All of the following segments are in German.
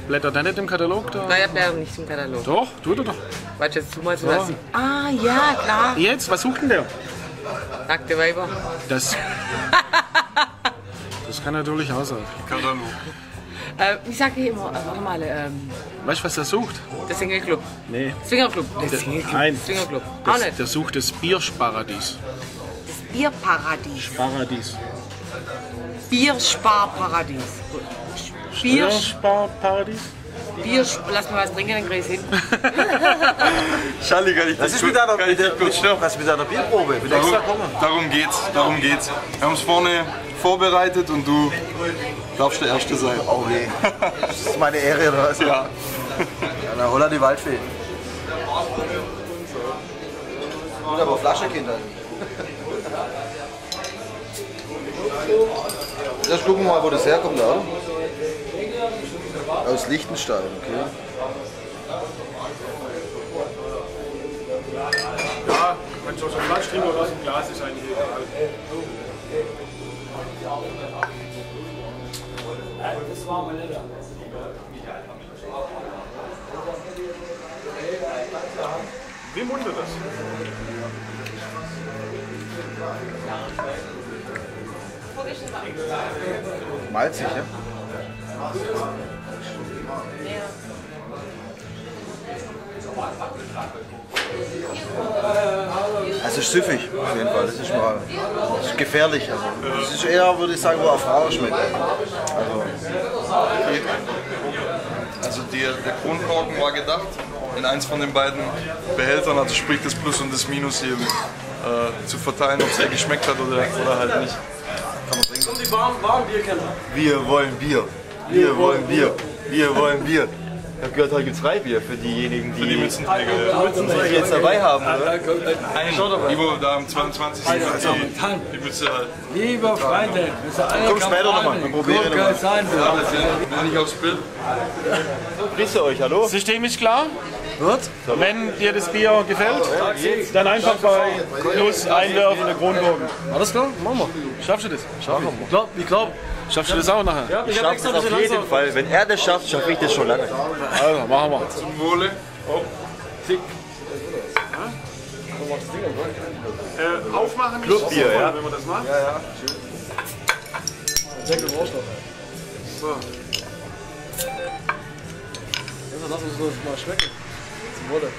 Blättert er nicht im Katalog da? Naja, bleibt nicht im Katalog. Doch, tut er doch. Warte, jetzt tu mal so lassen. Ah, ja, klar. Jetzt, was sucht denn der? Nackte Weiber. Das kann natürlich auch sein. Katalog. Ich sage immer, warte mal, Weißt du, was der sucht? der Single-Club. Nee. Swingerclub. Der Single-Club. Nein. Swingerclub. Auch nicht. Der sucht das Biersparadies. Das Bierparadies. Paradies. Biersparparadies. Bier, Biersparparadies? lass mal was trinken, dann krieg ich hin. Charlie, kann ich Was ist mit deiner Bierprobe? Will extra kommen? Darum geht's. Wir haben es vorne vorbereitet und du darfst der Erste sein. Oh nee. Das ist meine Ehre, oder was? Ja. Ja, na, Holla die Waldfee. Gut, aber Flasche, Kinder. Jetzt gucken wir mal, wo das herkommt, oder? Aus Liechtenstein, okay. Ja, wenn du schon Flasch trinken oder aus dem Glas ist eigentlich egal. Wie munter das? Malzig, ja? Also ist süffig, auf jeden Fall. Das ist gefährlich. Also. Das ist eher, würde ich sagen, wo Erfahrung schmeckt. Also der Kronkorken war gedacht in eins von den beiden Behältern, also sprich das Plus und das Minus hier zu verteilen, ob es ihr geschmeckt hat oder halt nicht. Und die warmen Bierkenner. Wir wollen Bier. Wir wollen Bier. Wir wollen Bier. Ich habe gehört, heute gibt es Freibier für diejenigen, die Mützenträger. die jetzt dabei haben, oder? Ivo, da am 22. die Mütze halt. Lieber Freunde, wir alle Komm später nochmal, dann probieren wir nochmal. Noch nicht aufs Bild. Grüße euch, hallo? System ist klar. Wird? Wenn dir das Bier gefällt, dann einfach bei Plus einwerfen in den Kronkorken. Alles klar? Machen wir. Schaffst du das? Ich glaube. Schaffst du das auch nachher? Ja, ich Ich habe schaffe extra es ein auf bisschen jeden langsam. Fall. Wenn er das schafft, schaffe ich das schon lange. Also, machen wir. Zum Wohle. Aufmachen ist Clubbier, super, ja. wenn man das macht. So. Jetzt lass uns das mal schmecken. Zum Wohle.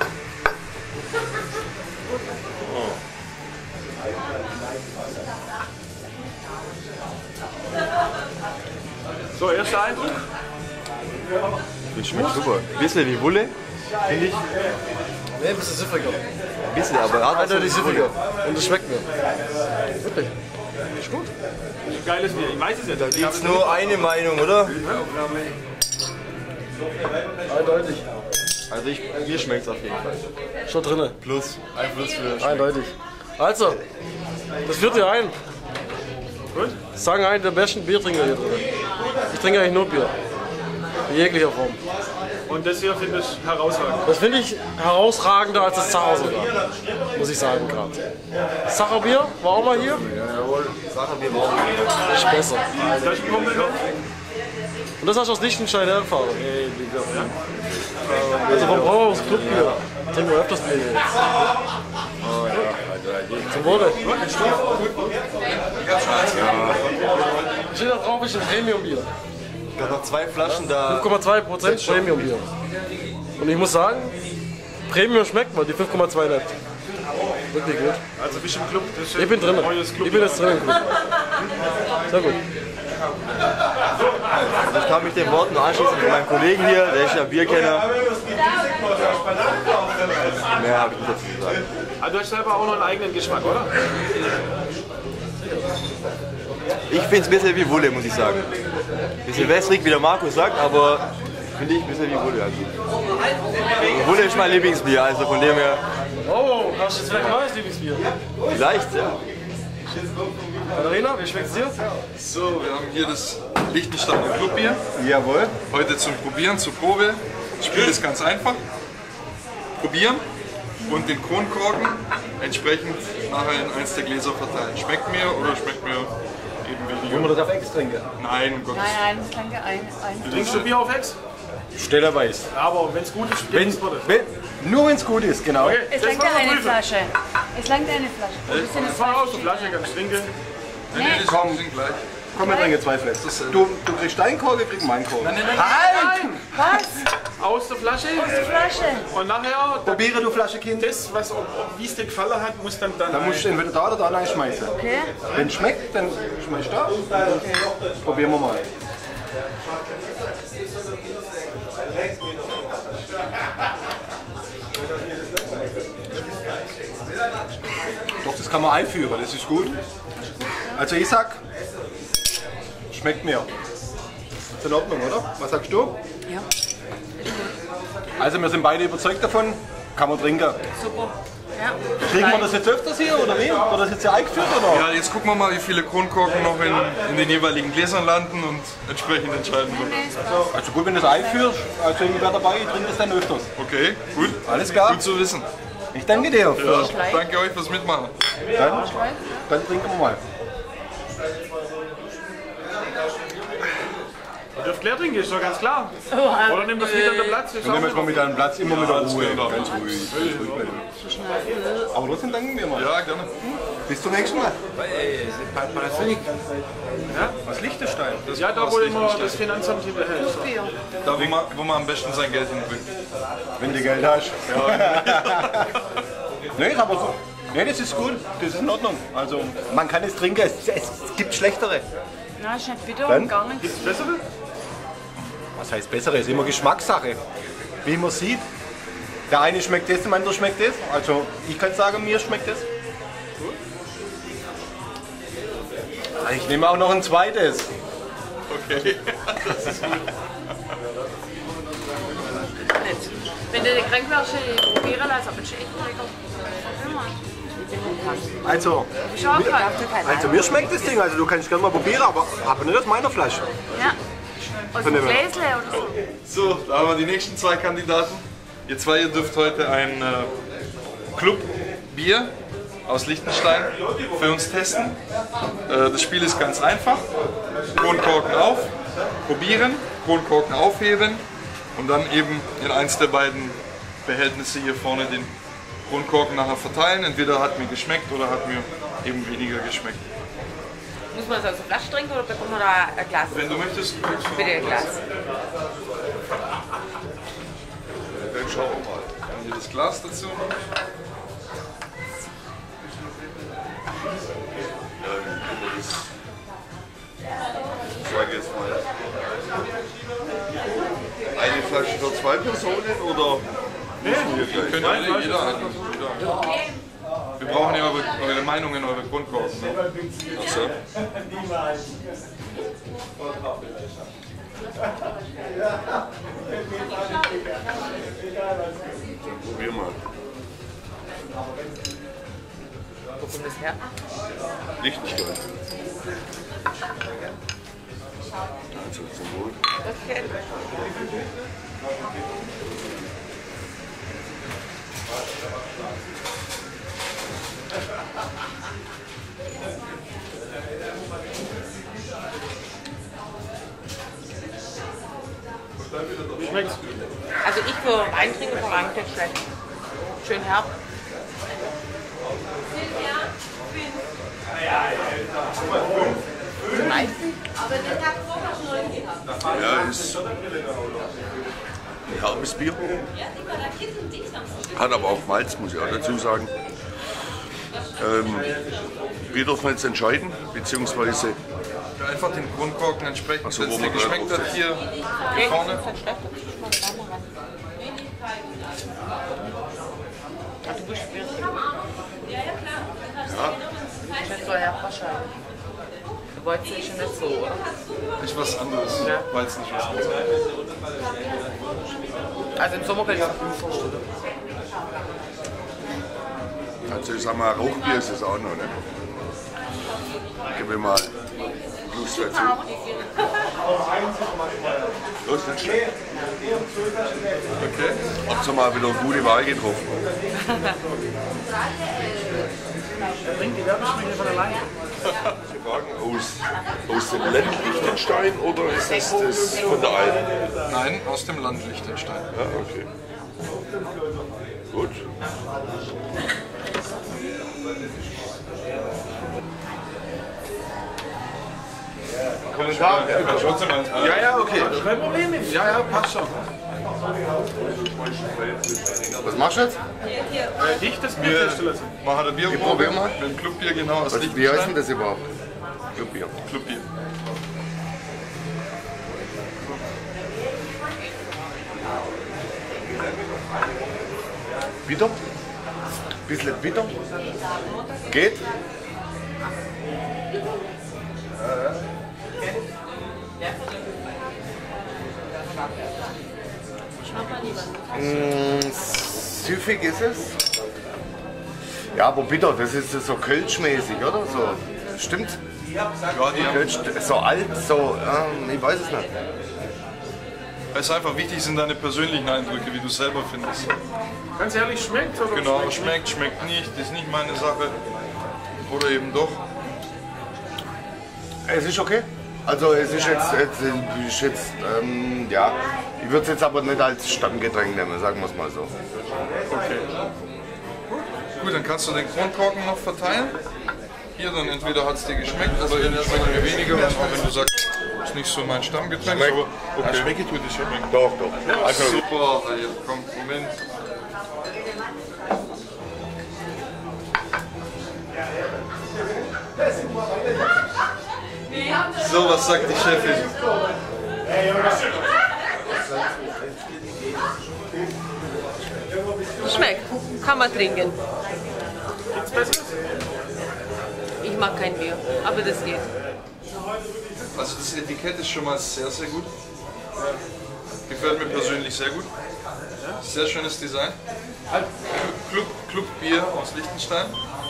So, erster Eindruck. Das schmeckt super. Ein bisschen wie Wulle, finde ich. Nee, ein bisschen süffiger. Ein bisschen, aber hat Eindeutig süffiger. Und es schmeckt mir. Wirklich. Ist gut. Ein geiles Bier. Ich weiß es jetzt. Da gibt es nur eine Meinung, oder? Eindeutig. Also mir schmeckt es auf jeden Fall. Schon drinne. Plus, ein Plus für Eindeutig. Also, das führt ihr ein. Gut. Das sagen einen der besten Biertrinker hier drin. Ich trinke eigentlich nur Bier. In jeglicher Form. Und das hier finde ich herausragend. Das finde ich herausragender als das Zacher sogar. Muss ich sagen gerade. Das Zacherbier war auch mal hier. Sachen, wir brauchen. Ist besser. Das ist ein Kumpel noch. Und das hast du aus Liechtenstein hergefahren. Also vom Brauhaus Clubbier. Trinken wir öfters Bier jetzt. Zum Wohle. Steht da drauf, ist ein Premium-Bier. Ich habe noch 2 Flaschen da. 5,2% Premium-Bier. Und ich muss sagen, Premium schmeckt man, die 5,2 nicht. Wirklich gut. Also bist du im Club? Das ist Ich bin drin. ein neues Club. Ich bin jetzt drin im Club. Sehr gut. Ich kann mich den Worten anschließen von meinem Kollegen hier, der ist ja Bierkenner. Mehr habe ich nicht dazu zu sagen. Ah, du hast selber auch noch einen eigenen Geschmack, oder? Ich finde es ein bisschen wie Wulle, muss ich sagen. Ein bisschen wässrig, wie der Markus sagt, aber finde ich ein bisschen wie Wulle. Also. Wulle ist mein Lieblingsbier, also von dem her Oh, hast du jetzt vielleicht ein neues Lieblingsbier? vielleicht, ja. Katharina, wie schmeckt's dir? So, wir haben hier das Liechtensteiner Clubbier. Jawohl. Heute zum Probieren, zur Probe. Das Spiel ist ganz einfach. Probieren und den Kronkorken entsprechend nachher in eins der Gläser verteilen. Schmeckt mir oder schmeckt mir eben weniger? Wollen wir das auf Ex trinken? Nein, um Gottes Willen. Nein, das kann ein. Trinkst du Bier auf Ex? Stellerweise. Aber wenn es gut ist, Wenn, genießt man das. nur wenn es gut ist, genau. Okay, Es das langt wollen wir eine prüfen. Flasche. Es langt eine Flasche. Und das sind Das es war zwei aus der Flasche, ganz trinken. Nee, das Komm. sind gleich. Komm, wir trinken 2 Flaschen. Du kriegst deinen Kork, ich krieg meinen Kork. Nein, Was? aus der Flasche. Aus der Flasche. Und nachher, Probiere du Flasche, Kind. das, wie es dir gefallen hat, muss dann Dann musst du entweder da oder da reinschmeißen. Okay. Wenn es schmeckt, dann schmeißt du da. Probieren wir mal. Doch, das kann man einführen, das ist gut. Also ich sag, schmeckt mir. Ist in Ordnung, oder? Was sagst du? Ja. Also wir sind beide überzeugt davon, kann man trinken. Super. Ja. Kriegen wir das jetzt öfters hier oder wie? Wird das jetzt hier eingeführt oder? Ja, jetzt gucken wir mal, wie viele Kronkorken noch in den jeweiligen Gläsern landen und entsprechend entscheiden wir. Also gut, wenn du das einführst, also ich wäre dabei, ich trinke das dann öfters. Okay, gut. Alles klar. Gut zu wissen. Ich danke dir. Ja, danke euch fürs Mitmachen. Dann trinken wir mal. Ihr dürft leer trinken, ist doch ganz klar. Oder nimm das mit an den Platz. ist Wir auch nehmen jetzt mal mit deinem Platz immer mit der Ruhe. klar. Ganz ruhig. Aber trotzdem danken wir mal. Ja, gerne. Bis zum nächsten Mal. Ja? Was Liechtenstein? Ja, da wo immer das Finanzamt hinterhält. Da, wo man am besten sein Geld hinbringt. Wenn du Geld hast. Nee, aber so. Nee, das ist gut. Das ist in Ordnung. Also, man kann es trinken. Es gibt schlechtere. Na, ist nicht bitter Dann? und gar nichts. Gibt's bessere? Was heißt bessere? Ist immer Geschmackssache. Wie man sieht. Der eine schmeckt das, der andere schmeckt das. Also, ich kann sagen, mir schmeckt das. Ich nehme auch noch ein zweites. Okay. Nett. Wenn du den krank wärst, probieren lassen, aber das ist echt lecker. Also, Ich auch krank. also mir schmeckt das Ding. Also du kannst gerne mal probieren, aber nicht aus meiner Flasche. Ja. Aus dem Gläsle oder so. So, da haben wir die nächsten 2 Kandidaten. Ihr zwei, ihr dürft heute ein Club-Bier aus Liechtenstein für uns testen. Das Spiel ist ganz einfach. Kronkorken auf, probieren, Kronkorken aufheben und dann eben in eins der beiden Behältnisse hier vorne den Kronkorken nachher verteilen. Entweder hat mir geschmeckt oder hat mir eben weniger geschmeckt. Muss man das aus der Flasche trinken oder bekommt man da ein Glas? Wenn du möchtest, Bitte ein Glas. dann schauen wir mal. Dann hier das Glas dazu. Ich sage jetzt mal, eine Flasche für 2 Personen oder müssen wir gleich? Könnt alle, jeder hat. Wir brauchen ja eure Meinungen, eure Grundkorken. Ne? Ach so. Probier mal. Wo kommt das her? Liechtenstein. Also zum Wohl. Okay. Schmeckt's? Also ich für Eintrinken von einem nicht schlecht. Schön herb. Die meisten? Ja, ist ein herbes Bier. Hat aber auch Malz, muss ich auch dazu sagen. Wir dürfen jetzt entscheiden, beziehungsweise Einfach den Grundkorken entsprechend, Ach so, wenn es wo dir man geschmeckt drauf hat, ist. hier Nee, vorne. das ist schlecht. Ich mal ran. Ach, du bist schwierig. Nicht so herb wahrscheinlich. Du wolltest ja schon nicht so, oder? Nicht was anderes, Ja. weil es nicht was anderes ist. Also im Sommer kann ich es gut vorstellen. Also ich sag mal, Rauchbier ist es auch noch nicht. Gib mir mal Plus dazu. Los, nicht schlecht. Okay. Habt ihr mal wieder eine gute Wahl getroffen. Bringt die Werbesprüche von alleine. Sie fragen aus dem Land Liechtenstein oder ist es das von der Alm? Nein, aus dem Land Liechtenstein. Ja, okay. Gut. Kommentar? Ja, ja, okay. Kein Problem. Ja, ja, passt schon. Was machst du jetzt? Dich das Bier testen lassen. Machen wir Bier. probieren mal. Mit dem Clubbier, genau, aus Wie heißt denn Liechtenstein. das überhaupt? Clubbier. Clubbier. Bitter? Bisschen bitter? Geht? Süffig ist es. Ja, aber bitter, das ist so kölschmäßig, oder? So, stimmt? Ja, die haben, Kölsch, so alt, so, ich weiß es nicht. es ist einfach wichtig, sind deine persönlichen Eindrücke, wie du es selber findest. Ganz ehrlich, schmeckt oder Genau, schmeckt nicht, ist nicht meine Sache. Oder eben doch. Es ist okay. Also es ist jetzt ja, ich würde es jetzt aber nicht als Stammgetränk nehmen, sagen wir es mal so. Okay. Gut, dann kannst du den Kronkorken noch verteilen. Hier, dann entweder hat es dir geschmeckt oder ihr schmeckt mir weniger. Und auch wenn du sagst, ist nicht so mein Stammgetränk, Schmeckt. aber okay. Schmecke tut es schon. Doch, doch. Also, Super, ey, komm, Moment. So, was sagt die Chefin? Schmeckt. Kann man trinken. Gibt's Besseres? Ich mag kein Bier, aber das geht. Also das Etikett ist schon mal sehr, sehr gut. Gefällt mir persönlich sehr gut. Sehr schönes Design. Clubbier aus Liechtenstein.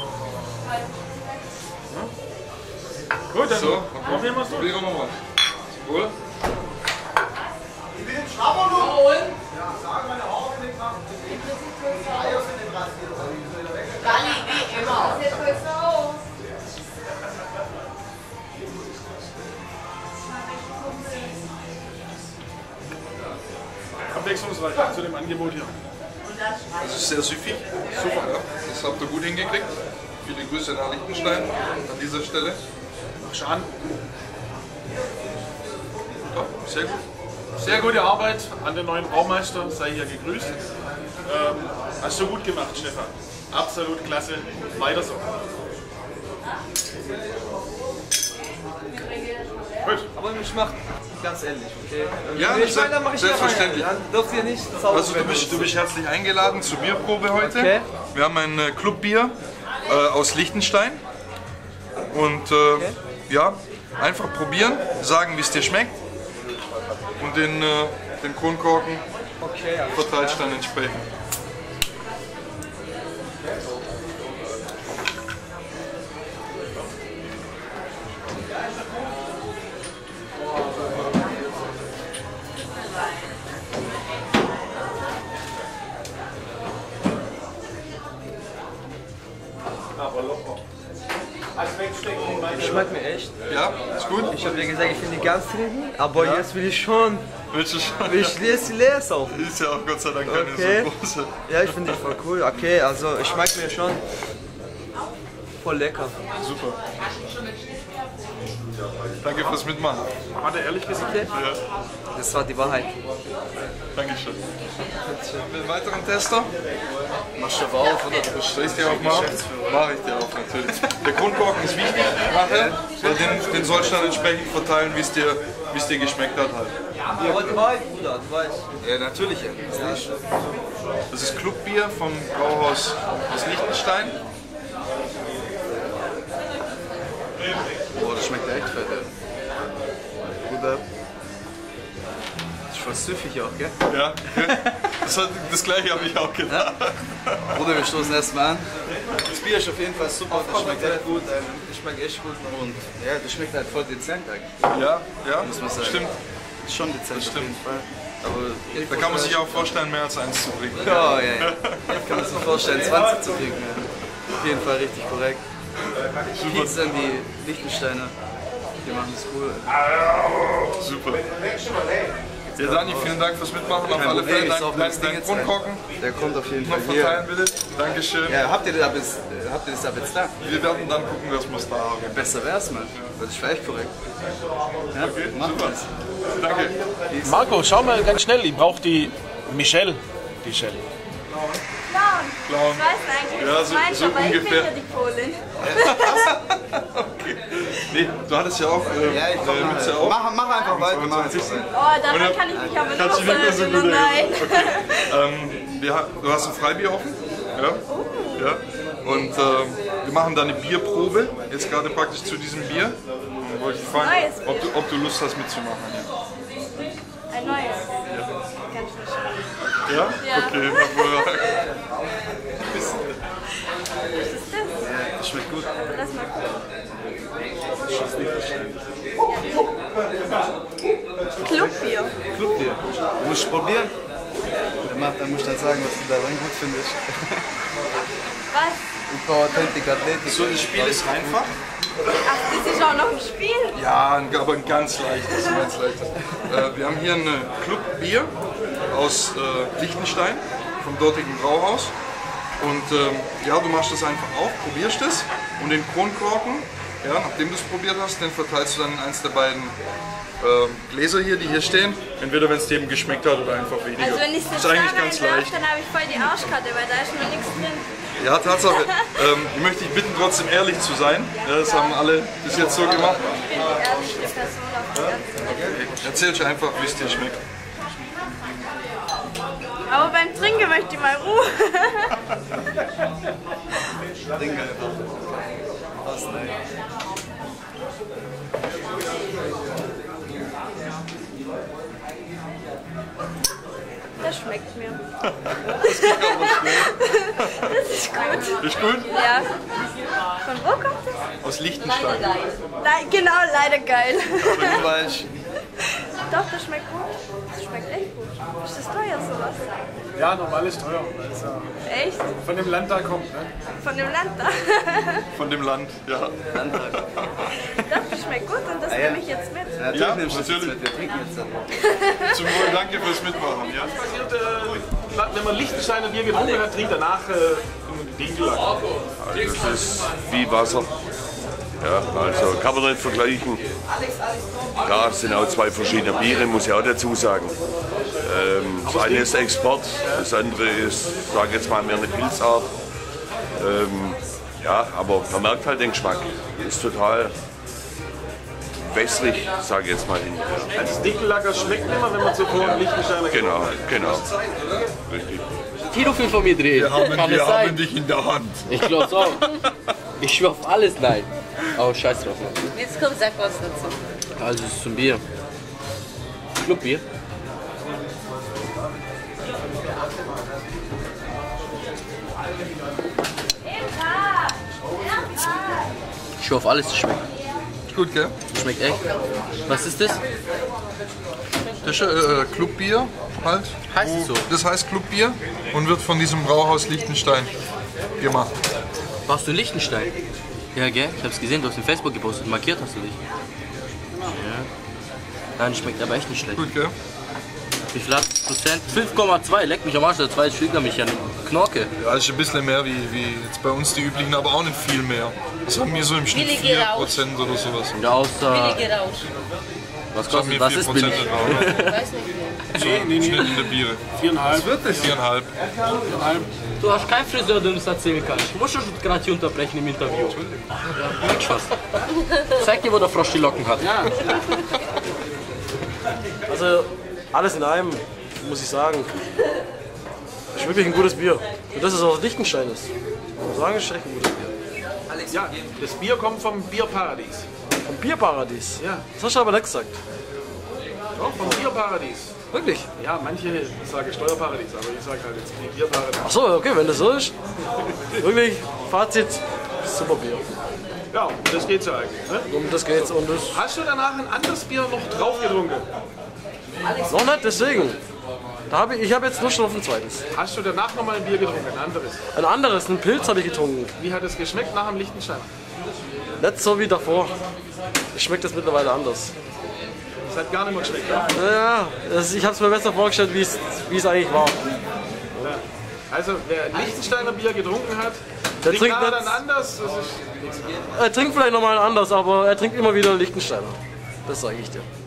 Gut, dann So, probieren wir es durch. probieren wir mal. Wohl? Abwechslungsreich zu dem Angebot hier. Das ist sehr süffig. Super, ja. Das habt ihr gut hingekriegt. Viele Grüße nach Liechtenstein an dieser Stelle. Mach an. Ja, sehr gut. Sehr gute Arbeit an den neuen Braumeister, sei hier gegrüßt. Hast du gut gemacht, Stefan. Absolut klasse. Weiter so. Gut. Aber mich macht ganz ehrlich, okay? Ja, ich meine, dann mache ich selbstverständlich. Dann dürft ihr nicht zaubern. Also du bist herzlich eingeladen zur Bierprobe heute. Okay. Wir haben ein Clubbier aus Liechtenstein. Und ja, einfach probieren, sagen, wie es dir schmeckt. Und den Kronkorken verteilst dann entsprechend. Schmeckt mir echt. Ja, ist gut. Ich habe dir gesagt, ich will nicht ganz trinken, aber jetzt will ich schon. Willst du schon? Will ich leer saufen. Ist ja auch Gott sei Dank keine Okay. so große. Ja, ich finde die voll cool. Okay, also es schmeckt mir schon voll lecker. Super. Danke fürs Mitmachen. Hat er ehrlich gesagt? Okay. Ja, Das war die Wahrheit. Dankeschön. Haben wir einen weiteren Tester? Machst du aber auf, oder? Du bist Soll ich dir aufmachen? Mache ich dir auf, natürlich. Der Grundkorken ist wichtig nachher, weil den sollst du dann entsprechend verteilen, wie es dir geschmeckt hat halt. Aber die Wahrheit, Bruder, du weißt. Ja, natürlich. Ja. Das ist Clubbier vom Brauhaus aus Liechtenstein. Boah, das schmeckt echt fett, ey. Bruder. Das ist voll süffig auch, gell? Ja, das gleiche habe ich auch gedacht. Bruder, wir stoßen erstmal an. Das Bier ist auf jeden Fall super, das schmeckt echt gut. Das schmeckt echt gut. Und ja, das schmeckt halt voll dezent eigentlich. Ja, Muss man sagen. stimmt. Ist schon dezent Das auf stimmt. jeden Fall. Aber Da kann man sich auch vorstellen, mehr als eins zu trinken. ja, ja, ja. Kann man sich vorstellen, 20 zu trinken. Ja. Auf jeden Fall richtig korrekt. Peace an die Liechtensteiner. Die machen es cool. Super. Ja, Dani, vielen Dank fürs Mitmachen. Auf alle Fälle dein Grundkorken. Der kommt auf jeden Fall noch verteilen, bitte. Dankeschön. Ja, habt ihr das ab jetzt da? Wir werden dann gucken, dass wir es da haben. Besser wär's mal. Das wäre echt korrekt. Ja, okay, machen super. wir's. Danke. Marco, schau mal ganz schnell. Ich brauche die Michelle. Die Shell. Clown. Ich weiß eigentlich, ja, so aber ungefähr. ich bin ja die Polin. Okay. Nee, du hattest ja auch Mütze auf. Mach einfach weiter. Oh, daran kann ich mich aber nicht so erinnern. Nein. Okay. Du hast ein Freibier offen. Ja. Ja. Und wir machen da eine Bierprobe. Jetzt gerade praktisch zu diesem Bier. Und wollte ich fragen, ob du Lust hast mitzumachen. Ja. Ein neues. Ja. Ganz frisch. Ja? Okay, hervorragend. Was ist das? Das schmeckt gut. Lass mal gucken. Clubbier. Clubbier. Du musst probieren. Dann musst du dann sagen, was du daran gut findest. Was? Ein paar Authentic Athletic. So, das Spiel ist einfach. Ach, das ist auch noch ein Spiel? Ja, aber ein ganz leichtes. Wir haben hier ein Clubbier aus Liechtenstein, vom dortigen Brauhaus. Und ja, du machst das einfach auf, probierst es und den Kronkorken, ja, nachdem du es probiert hast, den verteilst du dann in eins der beiden Gläser hier, die hier stehen. Entweder wenn es dir eben geschmeckt hat oder einfach weniger. Also wenn ich es ist jetzt eigentlich da ganz reinwerf, leicht. dann habe ich voll die Arschkarte, weil da ist noch nichts drin. Ja, Tatsache. Ich möchte dich bitten, trotzdem ehrlich zu sein. Ja, das haben alle bis jetzt so gemacht. Ich bin die ehrlichste Person auf der ganzen Welt. Erzähl dir einfach, wie es dir schmeckt. Aber beim Trinken möchte ich mal Ruhe. Trinke einfach. Passt, nein. Das schmeckt mir. Das geht aber schnell. Das ist gut. Ist gut? Ja. Von wo kommt das? Aus Liechtenstein. Genau, leider geil. Falsch. Doch, das schmeckt gut. Das schmeckt echt gut. Ist das teuer sowas? Ja, normal ist teuer. Weil es Echt? von dem Land da kommt. Ne? Von dem Land da? Von dem Land, ja. Landtag. Doch, das schmeckt gut und das nehme ich jetzt mit. Ja, natürlich. Wir trinken jetzt dann. Zum Wohl, danke fürs Mitmachen. Ja. Wenn man Liechtensteiner Bier getrunken hat, trinkt danach einen Dinkel. Also das ist wie Wasser. Ja, also kann man nicht vergleichen. Klar, es sind auch zwei verschiedene Biere, muss ich auch dazu sagen. Das eine ist Export, das andere ist, sage ich jetzt mal, mehr eine Pilzart. Ja, aber man merkt halt den Geschmack. Ist total wässrig, sage ich jetzt mal hin. Also das Dinkellager schmeckt immer, wenn man zuvor einen Liechtensteiner Genau, genau. Richtig. Tiro-Film von mir drehen. Wir haben dich in der Hand. Ich glaub's auch. Ich schwör auf alles nein. Oh, scheiß drauf. Jetzt komm, sag was dazu. Also, es ist zum Bier. Clubbier. Ich schwör auf alles, es schmeckt. Gut, gell? Schmeckt echt. Was ist das? Das ist Clubbier halt. Heißt es so? Das heißt Clubbier und wird von diesem Brauhaus Liechtenstein gemacht. Warst du in Liechtenstein? Ja, gell? Ich hab's gesehen, du hast in Facebook gepostet. Markiert hast du dich. Ja. Nein, schmeckt aber echt nicht schlecht. Gut, gell? Wie viel hat es Prozent? 5,2. Leck mich am Arsch, der zweite Stück mich an Knorke. Ja, das ist ein bisschen mehr wie jetzt bei uns die üblichen, aber auch nicht viel mehr. Das haben wir so im Schnitt 4% oder sowas. Ja, außer... Billige Rausch. Was kostet das? Ist billig. Ich weiß nicht. Nee. Schnitt in der Biere. 4,5. Was wird das? 4,5. Du hast keinen Friseur, der das erzählen kann. Ich muss schon gerade hier unterbrechen im Interview. Ja, merk Spaß. Zeig dir, wo der Frosch die Locken hat. Ja. Also alles in einem, muss ich sagen. Ist wirklich ein gutes Bier. Und das ist aus Liechtenstein ist. Ich muss sagen, ist echt ein gutes Bier. Ja, das Bier kommt vom Bierparadies. Vom Bierparadies? Ja. Das hast du aber nicht gesagt. Doch, vom Bierparadies. Wirklich? Ja, manche sagen Steuerparadies, aber ich sage halt jetzt Bierparadies. Achso, okay, wenn das so ist. Wirklich, Fazit, super Bier. Ja, um das geht's ja eigentlich. Ne? Um das geht's. Und das Hast du danach ein anderes Bier noch drauf getrunken? noch nicht, deswegen. Ich habe jetzt Lust auf ein zweites. Hast du danach nochmal ein Bier getrunken, ein anderes? Ein anderes, einen Pilz habe ich getrunken. Wie hat es geschmeckt nach dem Liechtenstein? Nicht so wie davor. Ich schmeckt das mittlerweile anders. Das hat gar nicht mehr geschmeckt, ja? Ja, ich habe es mir besser vorgestellt, wie es eigentlich war. Ja. Also, wer Liechtensteiner Bier getrunken hat, der trinkt nachher nicht, dann anders. Das ist er trinkt vielleicht nochmal anders, aber er trinkt immer wieder Liechtensteiner. Das sage ich dir.